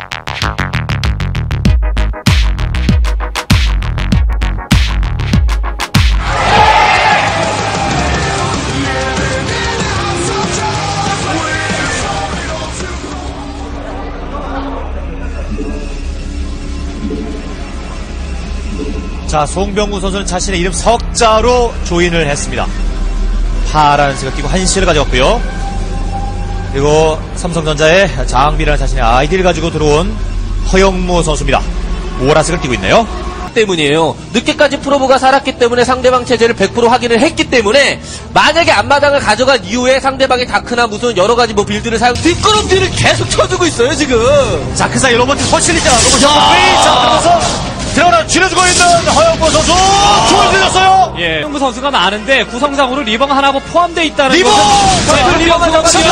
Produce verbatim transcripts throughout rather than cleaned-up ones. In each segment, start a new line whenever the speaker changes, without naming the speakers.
자, 송병구 선수는 자신의 이름 석자로 조인을 했습니다. 파란색을 끼고 한시를 가져왔고요. 그리고 삼성전자의 장비라는 자신의 아이디를 가지고 들어온 허영무 선수입니다. 보라색을 끼고 있네요.
때문이에요. 늦게까지 프로브가 살았기 때문에 상대방 체제를 백 퍼센트 확인을 했기 때문에 만약에 앞마당을 가져간 이후에 상대방의 다크나 무슨 여러 가지 뭐 빌드를 사용 뒷걸음질을 계속 쳐주고 있어요 지금.
자, 그 사이 로버트 터치리자 로버트 자, 들어가서 들어가서 쥐려주고 있는 허영무 선수 조인 들렸어요.
예, 허영무 선수가 많은데 구성상으로 리버가 하나가 포함되어 있다는
리버!
것은
리버가
리버
지금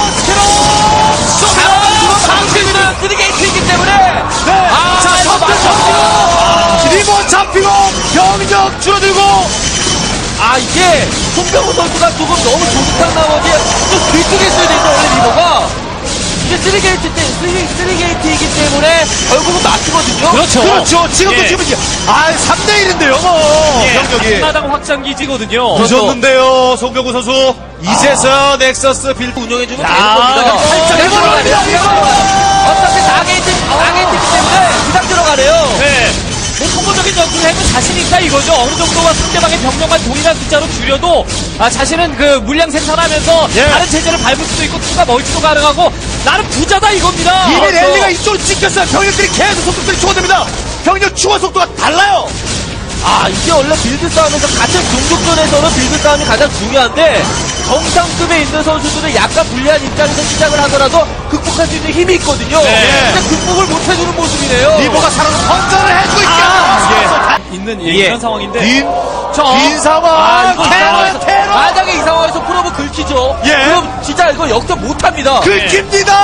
상승이는 쓰리게이트이기 때문에
네.
아,
자,
이거
잡히고 리버 잡히고 병력 줄어들고.
아 이게 송병구 선수가 조금 너무 조급한 나머지 좀 뒤쪽에 있어야 되는데 원래 리버가 이게 쓰리게이트 때 쓰리게이트이기 때문에 결국은 막히거든요.
그렇죠.
그렇죠. 지금도
예.
지금 아 삼 대 일인데요 뭐.
예,
병력이
앞마당 확장기지거든요.
늦었는데요. 송병구 선수 이제서 넥서스 빌드
운영해주면
야,
되는 겁니다.
살짝
그냥
들어가네요.
들어가네요. 어차피 사 게이트, 사 게이트이기 때문에 그냥 들어가네요.
네. 뭐 통보적인 전투를 해도 자신 있다 이거죠. 어느 정도가 상대방의 병력만 동일한 숫자로 줄여도 아, 자신은 그 물량 생산하면서
예.
다른 체제를 밟을 수도 있고 추가 멀티도 가능하고 나는 부자다 이겁니다.
이미
그렇죠.
랠리가 이쪽으로 찍혔어요. 병력들이 계속 속도들이 추가됩니다. 병력 추가 속도가 달라요.
아 이게 원래 빌드 싸움에서 같은 중국전에서는 빌드 싸움이 가장 중요한데 정상급에 있는 선수들은 약간 불리한 입장에서 시작을 하더라도 극복할 수 있는 힘이 있거든요.
네.
근데 극복을 못해주는 모습이네요.
리버가 살아서 선전을 해주고 있게
아, 있는 예,
예.
이런 상황인데
빈,
저-
빈 상황.
아, 이거 이
테러,
상황에서,
테러.
만약에 이 상황에서 프로브 긁히죠.
예.
그럼 진짜 이거 역전 못합니다.
긁힙니다.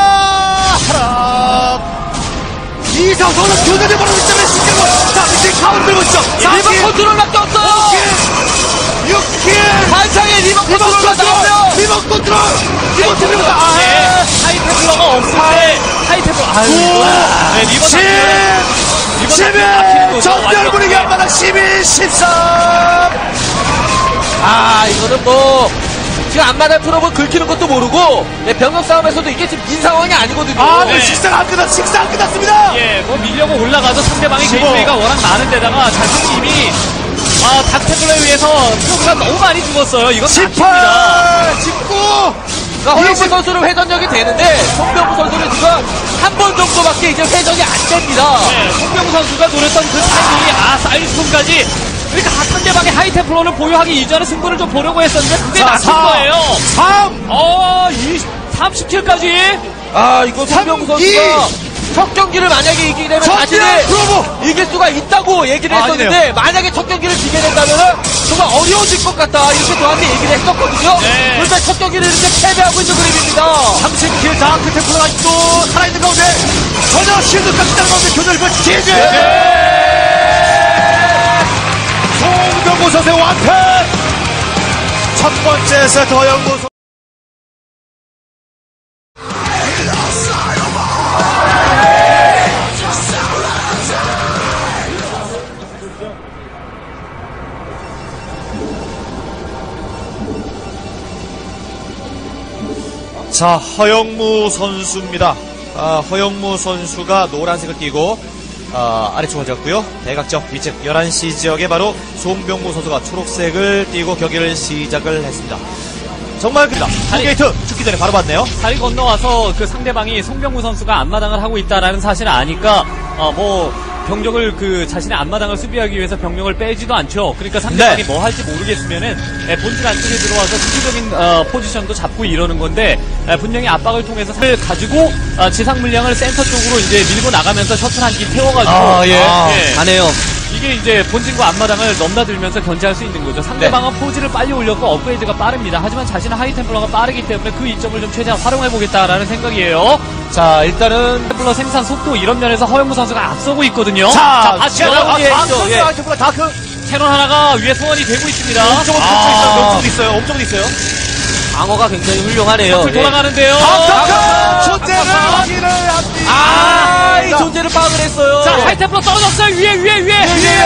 하나. 이상 선수 교전이 벌어지기 때문에 신경을 자, 지금 가운데 들고 있죠.
리버 컨트롤밖에 없어요.
육 킬.
반창에 리버
리버
컨트롤가
컨트롤.
나오면
리버 컨트롤. 리버 컨트롤. 아,
예, 하이테플러가 없을 때 하이테플러 아유 이거는 네, 리버
십.
리버
십일. 전멸 분위기 한마당 십일, 십삼.
아 이거는 뭐 지금 앞마당 프로브 긁히는 것도 모르고 네, 병력 싸움에서도 이게 지금 민 상황이 아니거든요.
아,
네.
네. 식사가 안 끝났, 식사 안 끝났습니다.
예, 뭐 밀려고 올라가도 상대방의
십오.
게임플레이가 워낙 많은 데다가 자신이 이미 아, 닥테플러에 의해서 프로가 너무 많이 죽었어요. 이건 막힙니다.
십팔, 십구.
그러니까 허영무 선수는 회전력이 되는데 송병구 선수는 지금 한 번 정도밖에 이제 회전이 안 됩니다.
네, 송병구 선수가 노렸던 그 타이밍이 아, 사이리스톤까지 그러니까 상대방의 하이테플러를 보유하기 이전에 승부를 좀 보려고 했었는데 그게
자,
막힌
사.
거예요.
삼.
어, 삼십 킬까지.
아 이거 송병구
삼, 이.
선수가 첫 경기를 만약에 이기게 되면
전멸
자신이
프로브.
이길 수가 있다고 얘기를
아,
했었는데
아니네요.
만약에 첫 경기를 지게 된다면 정말 어려워질 것 같다 이렇게 저한테 얘기를 했었거든요.
네.
그런데 첫 경기를 이렇게 패배하고 있는 그림입니다.
삼십 킬 다크 테플러가 아직도 살아있는 가운데 전혀 실드까지 따는 가운데 교전을 펼치지. 송병구 선수의 완패. 첫 번째 세트 허영무 선수. 자, 허영무 선수입니다. 아, 허영무 선수가 노란색을 띄고 아, 아래쪽을 잡고요. 대각적 위쪽 열한 시 지역에 바로 송병무 선수가 초록색을 띄고 경기를 시작을 했습니다. 정말 그다 게이트 죽기 전에 바로 봤네요.
다리 건너와서 그 상대방이 송병구 선수가 앞마당을 하고 있다라는 사실을 아니까 어, 뭐 병력을 그 자신의 앞마당을 수비하기 위해서 병력을 빼지도 않죠. 그러니까 상대방이
네.
뭐 할지 모르겠으면은 에, 본진 안쪽에 들어와서 수비적인 어, 포지션도 잡고 이러는 건데 에, 분명히 압박을 통해서 상을 가지고 어, 지상 물량을 센터 쪽으로 이제 밀고 나가면서 셔틀 한 기 태워가지고
아, 예.
예.
가네요.
이게 이제 본진과 앞마당을 넘나들면서 견제할 수 있는 거죠. 상대방은
네.
포지를 빨리 올렸고 업그레이드가 빠릅니다. 하지만 자신은 하이템플러가 빠르기 때문에 그 이점을 좀 최대한 활용해보겠다라는 생각이에요.
자, 일단은
템플러 생산 속도 이런 면에서 허영무 선수가 앞서고 있거든요.
자,
봤죠?
아,
예,
다크,
예.
다크, 다크.
캐논 하나가 위에 소환이 되고 있습니다.
엄청은
아,
있어요. 엄청도 있어요. 엄청도 있어요.
방어가 굉장히 훌륭하네요.
셔틀
예.
돌아가는데요.
다크, 초대를 확인을 합니다.
아, 견제를 파악을 했어요.
자, 하이템플러 떨어졌어요. 위에, 위에, 위에.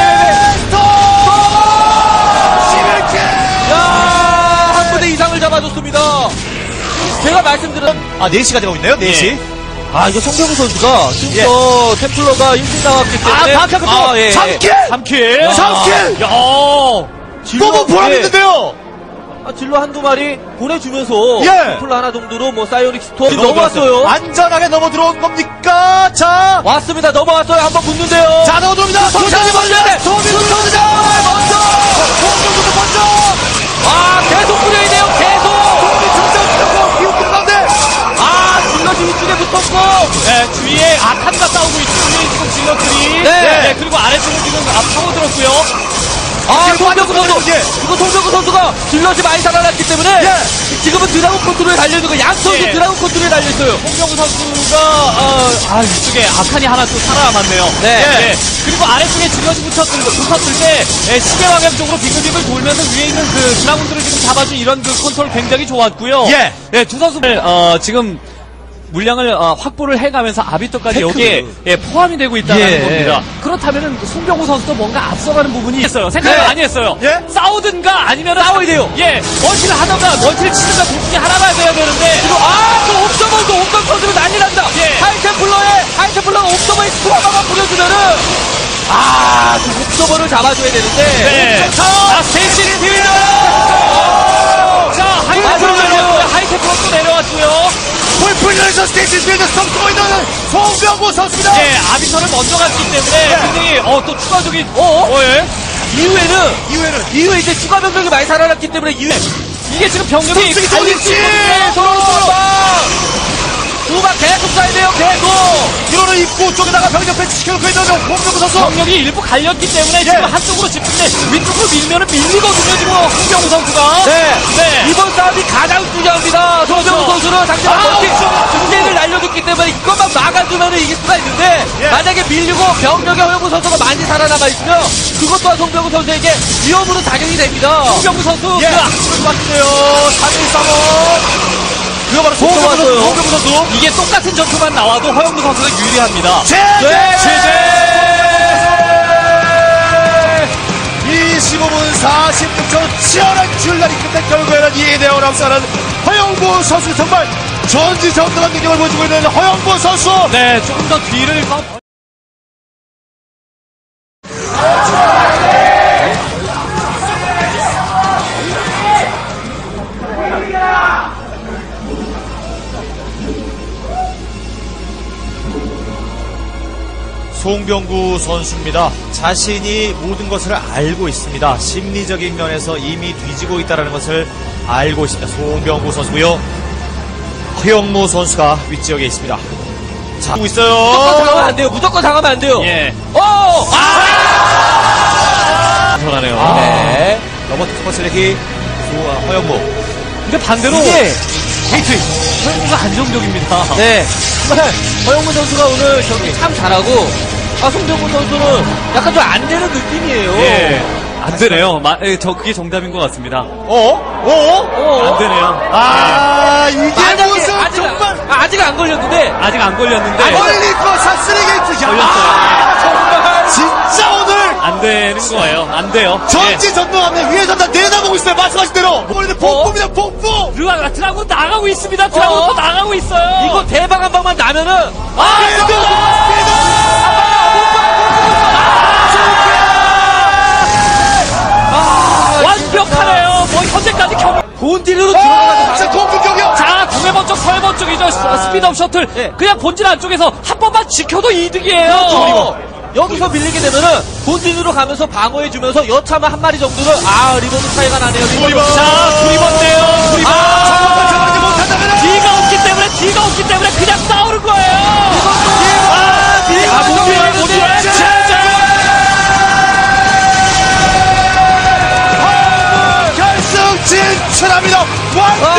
야, 한 분의 이상을 잡아줬습니다. 제가 말씀드린
아, 네 시가 되고 있네요. 네 시.
예.
아, 이거 송병우 선수가 지금부터 템플러가 일찍 나왔기 때문에
아, 다크
아, 예.
삼 킬!
삼 킬.
삼 킬!
야.
너무 보람있는데요.
아, 딜러 한두 마리 보내주면서
예.
템플러 하나 정도로 뭐 사이오닉 스톰 넘어왔어요.
안전하게 넘어 들어온 겁니까? 자,
왔습니다. 넘어왔어요. 한번 붙는데요.
자, 넣어줍니다.
소비자님 먼저!
소비자 먼저!
먼저!
소비자부터 먼저!
아, 계속 뿌려야 돼요. 계속!
소비 정정 비웃기는 가운데!
아, 딜러지 위쪽에 붙었고.
네, 주위에 아칸과 싸우고 있는 지금 질럿들이.
네.
네, 그리고 아래쪽으로 지금 앞 파고들었고요.
아,
지금
송병구 선수!
빠졌어요, 이게.
이거 송병구 선수가 딜러지 많이 살아났기 때문에
예.
지금은 드라군 컨트롤에 달려있는 거, 양쪽이
예.
드라군 컨트롤에 달려있어요.
홍경우 선수가 어, 아 이쪽에 아칸이 하나 또 살아남았네요.
네.
그리고 아래쪽에 질럿이 붙었을, 붙었을 때 예, 시계 방향 쪽으로 빙글빙글 돌면서 위에 있는 그 드라군들을 지금 잡아준 이런 그 컨트롤 굉장히 좋았고요.
예.
예, 두 선수들 어, 지금 물량을 어, 확보를 해가면서 아비터까지
테크.
여기에 예, 포함이 되고 있다는
예.
겁니다. 그렇다면은 송병호 선수도 뭔가 앞서가는 부분이 있어요. 생각을
네.
많이 했어요.
예?
싸우든가 아니면
싸워야 돼요.
예, 멀티를 하던가 멀티를 치든가 둘 중에 하나만 해야 되는데.
그리고 아, 또 옵저버도 옵점 선수로 난리 난다.
예.
하이템플러에 하이템플러가 옵저버에 스토어만 뿌려주면은 아, 그 옵저버를 잡아줘야 되는데.
네. 자, 스테이시 리필! 자, 하이테플러 하이테플러 또 내려왔고요.
풀풀려서 스테이지 필드 성공고 있는 송병구 선수입니다.
예, 아비터를 먼저 갔기 때문에 굉장히 어, 또 추가적인 어, 어, 예.
이후에는
이후에는
이후에 이제 추가 병력이 많이 살아났기 때문에 이후에
이게 지금 병력이
선수기
갈릴
돌리지!
수 있거든요.
서로 서로 두방 계속 쏴야 돼요. 계속.
이로는 입구 쪽에다가 병력 배치시켜놓고 있는 송병구 선수.
병력이 일부 갈렸기 때문에 지금 한쪽으로 집중돼 위쪽으로 밀면은 밀리거든요. 지금 홍경우 선수가.
네.
네.
이번 싸움이 가장 중요합니다. 송병우
그렇죠.
선수는 상대방
아,
멀티
그렇죠.
중대를 날려줬기 때문에 이것만 막아주면 이길 수가 있는데
예.
만약에 밀리고 병력의 허영우 선수가 많이 살아남아 있으면 그것 또한 송병우 선수에게 위험으로 작용이 됩니다.
홍경우 선수
예.
그 악수를 봤어요.
삼 일 삼 원. 그거 바로 송병구 선수.
왔어요.
송병구 선수.
이게 똑같은 전투만 나와도 허영무 선수가 유리합니다.
제제!
네.
제제! 이십오 분 사십육 초 치열한 줄날이 끝난 결과에는 이 대 영으로 앞서가는 허영무 선수 정말 전지전능한 능력을 보여주고 있는 허영무 선수.
네, 조금 더 뒤를 더
송병구 선수입니다. 자신이 모든 것을 알고 있습니다. 심리적인 면에서 이미 뒤지고 있다는 것을 알고 있습니다. 송병구 선수고요. 허영무 선수가 윗지역에 있습니다. 자, 하고
무조건
있어요.
당하면 안 돼요. 무조건 당하면 안 돼요.
예.
어!
불안해요.
아,
네.
로버트 스퍼슬렉이 허영무.
근데 반대로
이게
헤이트 허영무가 안정적입니다.
네. 정말 허영무 선수가 오늘 경기 참 잘하고 아, 송병구 선수는 약간 좀 안 되는 느낌이에요.
예. 안 되네요. 마, 예, 저 그게 정답인 것 같습니다.
어? 어?
어?
안 되네요.
아, 이게
만약에
무슨
아직,
정말
아, 아직 안 걸렸는데
아직 안 걸렸는데
걸릴 거 샷쓰레기
걸렸어요.
아, 정말 진짜 오늘
안 되는 거예요. 안 돼요. 예.
전지전능하면 위에 전다 내다보고 있어요. 말씀하신 대로. 오늘 폭포입니다. 폭포.
드라군 드라군 나가고 있습니다. 드라군
어?
또 나가고 있어요.
이거 대박 한 방만 나면은
아,
이거
완벽하네요. 뭐 현재까지 경.
본딜로
아,
들어가가지고
진짜 공격이요.
자, 동해번 쪽, 서해번 쪽이죠. 스피드업 셔틀.
예.
그냥 본질 안쪽에서 한 번만 지켜도 이득이에요.
어, 여기서 밀리게 되면은 본진으로 가면서 방어해주면서 여차하면 한 마리 정도는 아 리버브 차이가 나네요. 리버브.
자, 두리번데요. 두리번.
정말 잡아내지 못한다면
뒤가 없기 때문에, 뒤가 없기 때문에 그냥 싸우는 거예요.
아, 밀리고
아, 못
나서
밀어요, 못
밀리는데.
밀어요. 진짜.
결승 진출합니다. 완벽.